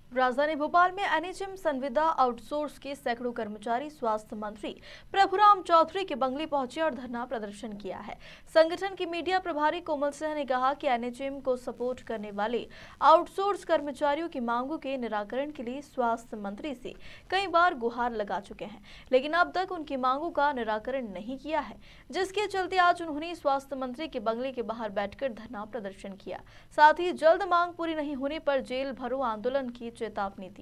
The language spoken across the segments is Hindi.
राजधानी भोपाल में एनएचएम संविदा आउटसोर्स के सैकड़ों कर्मचारी स्वास्थ्य मंत्री प्रभुराम चौधरी के बंगले पहुंचे और धरना प्रदर्शन किया है। संगठन की मीडिया प्रभारी कोमल सिंह ने कहा कि एनएचएम को सपोर्ट करने वाले आउटसोर्स कर्मचारियों की मांगों के निराकरण के लिए स्वास्थ्य मंत्री से कई बार गुहार लगा चुके हैं, लेकिन अब तक उनकी मांगों का निराकरण नहीं किया है, जिसके चलते आज उन्होंने स्वास्थ्य मंत्री के बंगले के बाहर बैठकर धरना प्रदर्शन किया। साथ ही जल्द मांग पूरी नहीं होने पर जेल भरो आंदोलन की चेतावनी दी।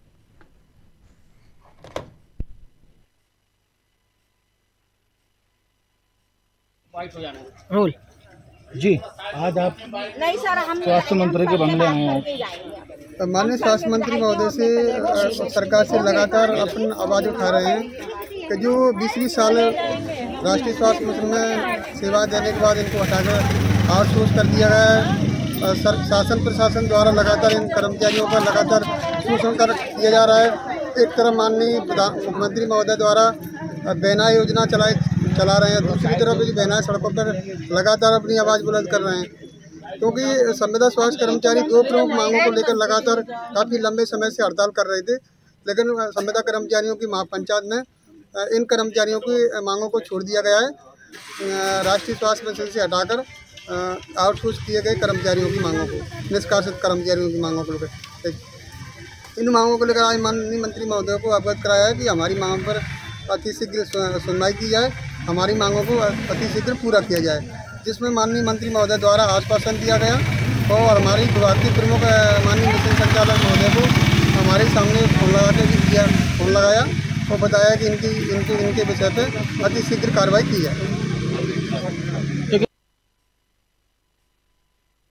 रोल जी, आज आप स्वास्थ्य मंत्री के बंगले आए हैं। माननीय स्वास्थ्य मंत्री महोदय से सरकार से लगातार अपन आवाज़ उठा रहे हैं कि जो 20-20 साल राष्ट्रीय स्वास्थ्य मिशन में सेवा देने के बाद इनको हटाकर आउटसोर्स कर दिया गया है। शासन प्रशासन द्वारा लगातार इन कर्मचारियों का लगातार शोषण किया जा रहा है। एक तरफ माननीय मुख्यमंत्री महोदय द्वारा बहना योजना चला रहे हैं, दूसरी तरफ ये बहना सड़कों पर लगातार अपनी आवाज़ बुलंद कर रहे हैं, क्योंकि संविदा स्वास्थ्य कर्मचारी दो प्रमुख मांगों को लेकर लगातार काफ़ी लंबे समय से हड़ताल कर रहे थे, लेकिन संविदा कर्मचारियों की महापंचायत में इन कर्मचारियों की मांगों को छोड़ दिया गया है। राष्ट्रीय स्वास्थ्य मिशन से हटाकर आउटसोर्स किए गए कर्मचारियों की मांगों को, निष्कासित कर्मचारियों की मांगों को लेकर, इन मांगों को लेकर आज माननीय मंत्री महोदय को अवगत कराया है कि हमारी मांगों पर अतिशीघ्र सुनवाई की जाए, हमारी मांगों को अतिशीघ्र पूरा किया जाए, जिसमें माननीय मंत्री महोदय द्वारा आश्वासन दिया गया और हमारी विभाग के प्रमुख माननीय मिशन संचालक महोदय को हमारे सामने फोन लगाया और बताया कि इनके विषय पर अतिशीघ्र कार्रवाई की जाए।